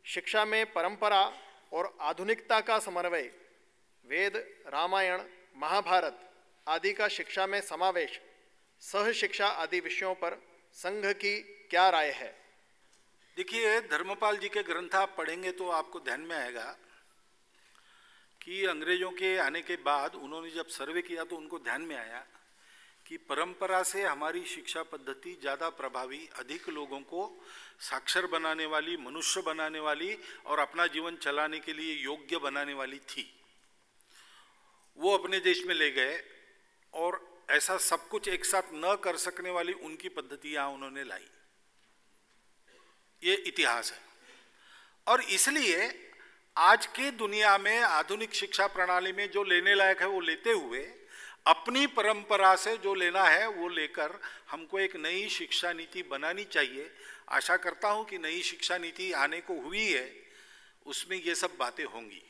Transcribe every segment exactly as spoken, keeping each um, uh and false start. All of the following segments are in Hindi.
शिक्षा में परंपरा और आधुनिकता का समन्वय, वेद, रामायण, महाभारत आदि का शिक्षा में समावेश, सह शिक्षा आदि विषयों पर संघ की क्या राय है? देखिए, धर्मपाल जी के ग्रंथ आप पढ़ेंगे तो आपको ध्यान में आएगा कि अंग्रेजों के आने के बाद उन्होंने जब सर्वे किया तो उनको ध्यान में आया कि परंपरा से हमारी शिक्षा पद्धति ज़्यादा प्रभावी, अधिक लोगों को साक्षर बनाने वाली, मनुष्य बनाने वाली और अपना जीवन चलाने के लिए योग्य बनाने वाली थी। वो अपने देश में ले गए और ऐसा सब कुछ एक साथ न कर सकने वाली उनकी पद्धति यहाँ उन्होंने लाई। ये इतिहास है। और इसलिए आज के दुनिया में आधुनिक शिक्षा प्रणाली में जो लेने लायक है वो लेते हुए अपनी परंपरा से जो लेना है वो लेकर हमको एक नई शिक्षा नीति बनानी चाहिए। आशा करता हूं कि नई शिक्षा नीति आने को हुई है, उसमें ये सब बातें होंगी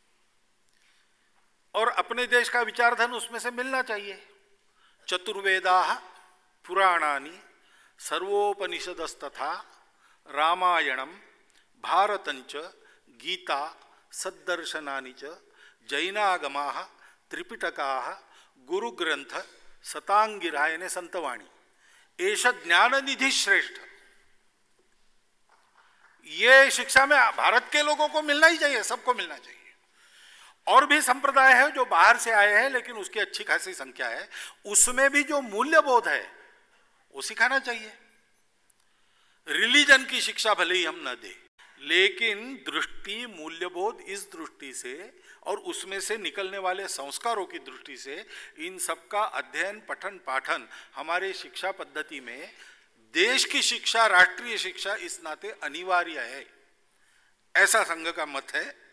और अपने देश का विचारधन उसमें से मिलना चाहिए। चतुर्वेदाः पुराणानि सर्वोपनिषदस्तथा रामायणं भारतंच गीता सद्दर्शनानि च जैनागमाः त्रिपिटकाः गुरुग्रंथ सतांगिरायने संतवाणी एष ज्ञान निधि श्रेष्ठ। ये शिक्षा में भारत के लोगों को मिलना ही चाहिए, सबको मिलना चाहिए। और भी संप्रदाय है जो बाहर से आए हैं लेकिन उसकी अच्छी खासी संख्या है, उसमें भी जो मूल्यबोध है वो सिखाना चाहिए। रिलीजन की शिक्षा भले ही हम न दें, लेकिन दृष्टि मूल्यबोध इस दृष्टि से और उसमें से निकलने वाले संस्कारों की दृष्टि से इन सब का अध्ययन, पठन, पाठन हमारे शिक्षा पद्धति में देश की शिक्षा, राष्ट्रीय शिक्षा इस नाते अनिवार्य है, ऐसा संघ का मत है।